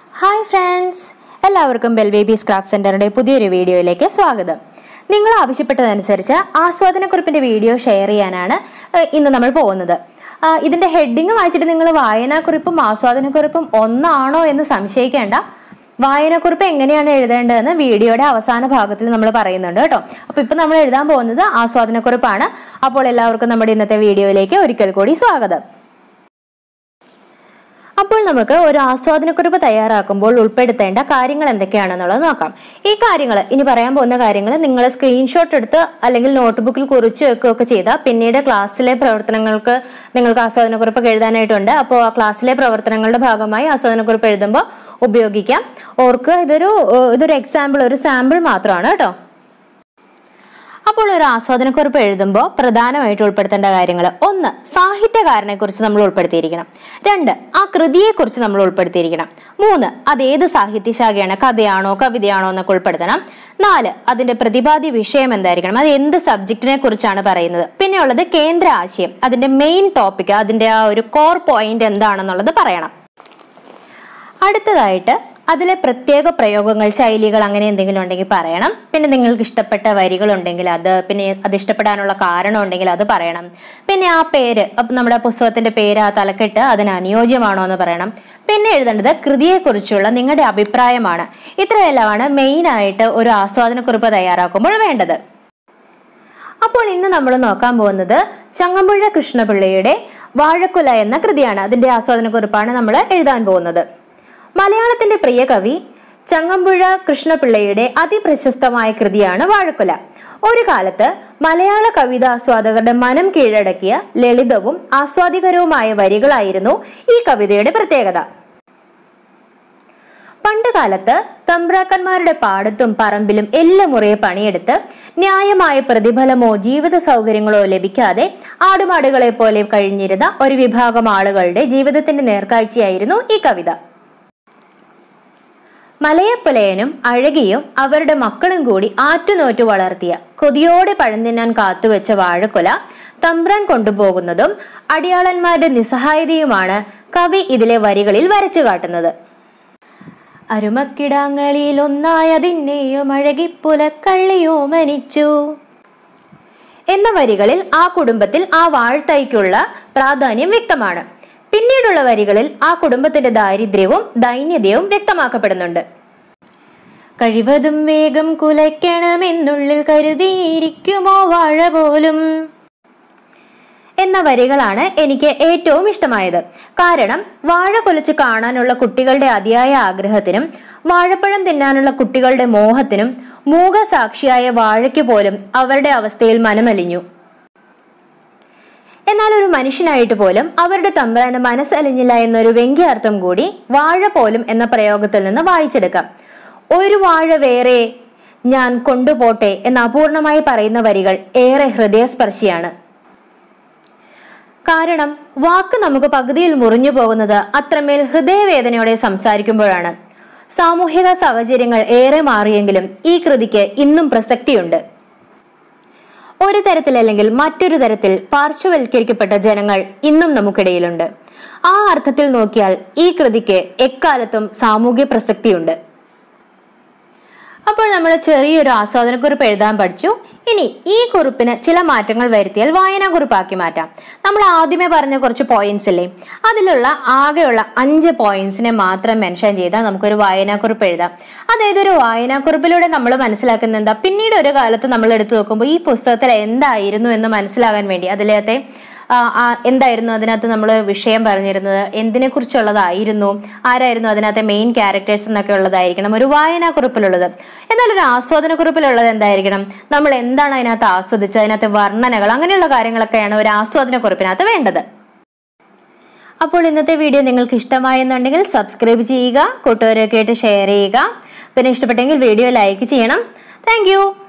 Hi friends, എല്ലാവർക്കും Bellbaby Craft Centerയുടെ പുതിയൊരു വീഡിയോയിലേക്ക് സ്വാഗതം. നിങ്ങൾ ആവശ്യപ്പെട്ടതനുസരിച്ച് ആസ്വാദനക്കുറിപ്പിന്റെ വീഡിയോ ഷെയർ ചെയ്യാനാണ് ഇന്ന് നമ്മൾ പോകുന്നത്. ഇതിന്റെ ഹെഡിങ് വായിച്ചിട്ട് നിങ്ങൾ വായനാക്കുറിപ്പും ആസ്വാദനക്കുറിപ്പും ഒന്നാണോ എന്ന് സംശയിക്കേണ്ട. വായനാക്കുറിപ്പ് എങ്ങനെയാണ് എഴുതേണ്ടതെന്ന് വീഡിയോയുടെ അവസാന ഭാഗത്തിൽ നമ്മൾ പറയുന്നുണ്ട് കേട്ടോ. അപ്പോൾ ഇപ്പോൾ നമ്മൾ എഴുതാൻ പോകുന്നത് ആസ്വാദനക്കുറിപ്പാണ്. അപ്പോൾ എല്ലാവർക്കും നമ്മുടെ ഇന്നത്തെ വീഡിയോയിലേക്ക് ഒരിക്കൽ കൂടി സ്വാഗതം. അപ്പോൾ നമുക്ക് ഒരു ആസ്വാദനക്കുറിപ്പ് തയ്യാറാക്കുമ്പോൾ ഉൾപ്പെടുത്തേണ്ട കാര്യങ്ങൾ എന്തൊക്കെയാണെന്നുള്ളത് നോക്കാം. ഈ കാര്യങ്ങൾ ഇനി പറയാൻ പോകുന്ന കാര്യങ്ങൾ നിങ്ങൾ സ്ക്രീൻഷോട്ട് എടുത്ത് അല്ലെങ്കിൽ നോട്ട്ബുക്കിൽ കുറിച്ച് വെക്കുകയൊക്കെ ചെയ്താൽ പിന്നീട് ക്ലാസ്സിലെ പ്രവർത്തനങ്ങൾക്ക് നിങ്ങൾക്ക് ആസ്വാദനക്കുറിപ്പ് എഴുതാനായിട്ടുണ്ട്. അപ്പോൾ ആ ക്ലാസ്സിലെ പ്രവർത്തനങ്ങളുടെ ഭാഗമായി ആസ്വാദനക്കുറിപ്പ് എഴുതുമ്പോൾ ഉപയോഗിക്കാം. ഓർക്കുക, ഇതൊരു എക്സാമ്പിൾ, ഒരു സാമ്പിൾ മാത്രമാണ് കേട്ടോ. അപ്പോൾ ഒരു ആസ്വാദനക്കുറിപ്പ് എഴുതുമ്പോൾ പ്രധാനമായിട്ട് ഉൾപ്പെടുത്തേണ്ട കാര്യങ്ങൾ: 1. സാഹിത്യകാരനെ കുറിച്ച് നമ്മൾ ഉൾപ്പെടുത്തിയിരിക്കണം. 2. ആ കൃതിയെക്കുറിച്ച് നമ്മൾ ഉൾപ്പെടുത്തിയിരിക്കണം. 3. അത് ഏത് സാഹിത്യശാഖയാണ്, കഥയാണോ കവിതയാണോ എന്നൊക്കെ ഉൾപ്പെടുത്തണം. 4. അതിന്റെ പ്രതിപാദ്യ വിഷയം എന്തായിരിക്കണം, അത് എന്ത് സബ്ജക്റ്റിനെ കുറിച്ചാണ് പറയുന്നത്. പിന്നെ ഉള്ളത് കേന്ദ്ര ആശയം, അതിന്റെ മെയിൻ ടോപ്പിക്, അതിന്റെ ആ ഒരു കോർ പോയിന്റ് എന്താണെന്നുള്ളത് പറയണം. അടുത്തതായിട്ട് അതിലെ പ്രത്യേക പ്രയോഗങ്ങൾ, ശൈലികൾ അങ്ങനെ എന്തെങ്കിലും ഉണ്ടെങ്കിൽ പറയണം. പിന്നെ നിങ്ങൾക്ക് ഇഷ്ടപ്പെട്ട വരികളുണ്ടെങ്കിൽ പിന്നെ അത് ഇഷ്ടപ്പെടാനുള്ള കാരണം ഉണ്ടെങ്കിൽ അത് പറയണം. പിന്നെ ആ പേര്, അപ്പം നമ്മുടെ പുസ്തകത്തിന്റെ പേര്, ആ തലക്കെട്ട് അതിന് അനുയോജ്യമാണോ എന്ന് പറയണം. പിന്നെ എഴുതേണ്ടത് കൃതിയെക്കുറിച്ചുള്ള നിങ്ങളുടെ അഭിപ്രായമാണ്. ഇത്രയെല്ലാമാണ് മെയിനായിട്ട് ഒരു ആസ്വാദനക്കുറിപ്പ് തയ്യാറാക്കുമ്പോൾ വേണ്ടത്. അപ്പോൾ ഇന്ന് നമ്മൾ നോക്കാൻ പോകുന്നത് ചങ്ങമ്പുഴ കൃഷ്ണപിള്ളയുടെ വാഴക്കുല എന്ന കൃതിയാണ്. അതിന്റെ ആസ്വാദനക്കുറിപ്പാണ് നമ്മൾ എഴുതാൻ പോകുന്നത്. മലയാളത്തിന്റെ പ്രിയ കവി ചങ്ങമ്പുഴ കൃഷ്ണപിള്ളയുടെ അതിപ്രശസ്തമായ കൃതിയാണ് വാഴക്കുല. ഒരു കാലത്ത് മലയാള കവിതാസ്വാദകരുടെ മനം കീഴടക്കിയ ലളിതവും ആസ്വാദികരവുമായ വരികളായിരുന്നു ഈ കവിതയുടെ പ്രത്യേകത. പണ്ട് കാലത്ത് തമ്പ്രാക്കന്മാരുടെ പാടത്തും പറമ്പിലും എല്ലാം മുറിയെ പണിയെടുത്ത് ന്യായമായ പ്രതിഫലമോ ജീവിത സൗകര്യങ്ങളോ ലഭിക്കാതെ ആടുമാടുകളെ പോലെ കഴിഞ്ഞിരുന്ന ഒരു വിഭാഗം ആളുകളുടെ ജീവിതത്തിന്റെ നേർക്കാഴ്ചയായിരുന്നു ഈ കവിത. മലയപ്പുലയനും അഴകിയും അവരുടെ മക്കളും കൂടി ആറ്റുനോറ്റു വളർത്തിയ, കൊതിയോടെ പഴം തിന്നാൻ കാത്തുവെച്ച വാഴക്കുല തമ്പ്രാൻ കൊണ്ടുപോകുന്നതും അടിയാളന്മാരുടെ നിസ്സഹായതയുമാണ് കവി ഇതിലെ വരികളിൽ വരച്ചു കാട്ടുന്നത്. അരുമക്കിടാങ്ങളിൽ ഒന്നായതിന്നെയും അഴകിപ്പുലക്കള്ളിയോ മനിച്ചു എന്ന വരികളിൽ ആ കുടുംബത്തിൽ ആ വാഴ്ത്തയ്ക്കുള്ള പ്രാധാന്യം വ്യക്തമാണ്. പിന്നീടുള്ള വരികളിൽ ആ കുടുംബത്തിന്റെ ദാരിദ്ര്യവും ദൈന്യതയും വ്യക്തമാക്കപ്പെടുന്നുണ്ട്. കഴിവതും വേഗം കുലയ്ക്കണമെന്നുള്ളിൽ കരുതിയിരിക്കുമോ വാഴ പോലും എന്ന വരികളാണ് എനിക്ക് ഏറ്റവും ഇഷ്ടമായത്. കാരണം വാഴ കൊലച്ച് കാണാനുള്ള കുട്ടികളുടെ അതിയായ ആഗ്രഹത്തിനും വാഴപ്പഴം തിന്നാനുള്ള കുട്ടികളുടെ മോഹത്തിനും മൂകസാക്ഷിയായ വാഴയ്ക്ക് പോലും അവരുടെ അവസ്ഥയിൽ മനമലിഞ്ഞു. എന്നാൽ ഒരു മനുഷ്യനായിട്ട് പോലും അവരുടെ തമ്പ്രാന് മനസ്സലിഞ്ഞില്ല എന്നൊരു വ്യംഗ്യാർത്ഥം കൂടി വാഴ പോലും എന്ന പ്രയോഗത്തിൽ നിന്ന് വായിച്ചെടുക്കാം. ഒരു വാഴ വേറെ ഞാൻ കൊണ്ടുപോട്ടെ എന്ന് അപൂർണമായി പറയുന്ന വരികൾ ഏറെ ഹൃദയസ്പർശിയാണ്. കാരണം വാക്ക് നമുക്ക് പകുതിയിൽ മുറിഞ്ഞു പോകുന്നത് അത്രമേൽ ഹൃദയവേദനയോടെ സംസാരിക്കുമ്പോഴാണ്. സാമൂഹിക സാഹചര്യങ്ങൾ ഏറെ മാറിയെങ്കിലും ഈ കൃതിക്ക് ഇന്നും പ്രസക്തിയുണ്ട്. ഒരു തരത്തിലല്ലെങ്കിൽ മറ്റൊരു തരത്തിൽ പാർശ്വവൽക്കരിക്കപ്പെട്ട ജനങ്ങൾ ഇന്നും നമുക്കിടയിലുണ്ട്. ആ അർത്ഥത്തിൽ നോക്കിയാൽ ഈ കൃതിക്ക് എക്കാലത്തും സാമൂഹ്യ പ്രസക്തിയുണ്ട്. അപ്പോൾ നമ്മൾ ചെറിയൊരു ആസ്വാദനക്കുറിപ്പ് എഴുതാൻ പഠിച്ചു. ഇനി ഈ കുറിപ്പിന് ചില മാറ്റങ്ങൾ വരുത്തിയാൽ വായനാക്കുറിപ്പാക്കി മാറ്റാം. നമ്മൾ ആദ്യമേ പറഞ്ഞ കുറച്ച് പോയിന്റ്സ് ഇല്ലേ, അതിലുള്ള ആകെയുള്ള 5 പോയിന്റ്സിനെ മാത്രം മെൻഷൻ ചെയ്താൽ നമുക്കൊരു വായനാക്കുറിപ്പ് എഴുതാം. അതായത് ഒരു വായനാക്കുറിപ്പിലൂടെ നമ്മൾ മനസ്സിലാക്കുന്ന എന്താ, പിന്നീട് ഒരു കാലത്ത് നമ്മൾ എടുത്തു നോക്കുമ്പോൾ ഈ പുസ്തകത്തിൽ എന്തായിരുന്നു എന്ന് മനസ്സിലാകാൻ വേണ്ടി അതിലത്തെ എന്തായിരുന്നു അതിനകത്ത് നമ്മൾ വിഷയം പറഞ്ഞിരുന്നത്, എന്തിനെ കുറിച്ചുള്ളതായിരുന്നു, ആരായിരുന്നു അതിനകത്തെ മെയിൻ ക്യാരക്ടേഴ്സ് എന്നൊക്കെ ഉള്ളതായിരിക്കണം ഒരു വായനാക്കുറിപ്പിലുള്ളത്. എന്നാൽ ഒരു ആസ്വാദനക്കുറിപ്പിലുള്ളത് എന്തായിരിക്കണം, നമ്മൾ എന്താണ് അതിനകത്ത് ആസ്വദിച്ചത്, അതിനകത്തെ വർണ്ണനകൾ, അങ്ങനെയുള്ള കാര്യങ്ങളൊക്കെയാണ് ഒരു ആസ്വാദനക്കുറിപ്പിനകത്ത് വേണ്ടത്. അപ്പോൾ ഇന്നത്തെ വീഡിയോ നിങ്ങൾക്ക് ഇഷ്ടമായെന്നുണ്ടെങ്കിൽ സബ്സ്ക്രൈബ് ചെയ്യുക, കൂട്ടുകാരൊക്കെ ആയിട്ട് ഷെയർ ചെയ്യുക. പിന്നെ ഇഷ്ടപ്പെട്ടെങ്കിൽ വീഡിയോ ലൈക്ക് ചെയ്യണം. താങ്ക്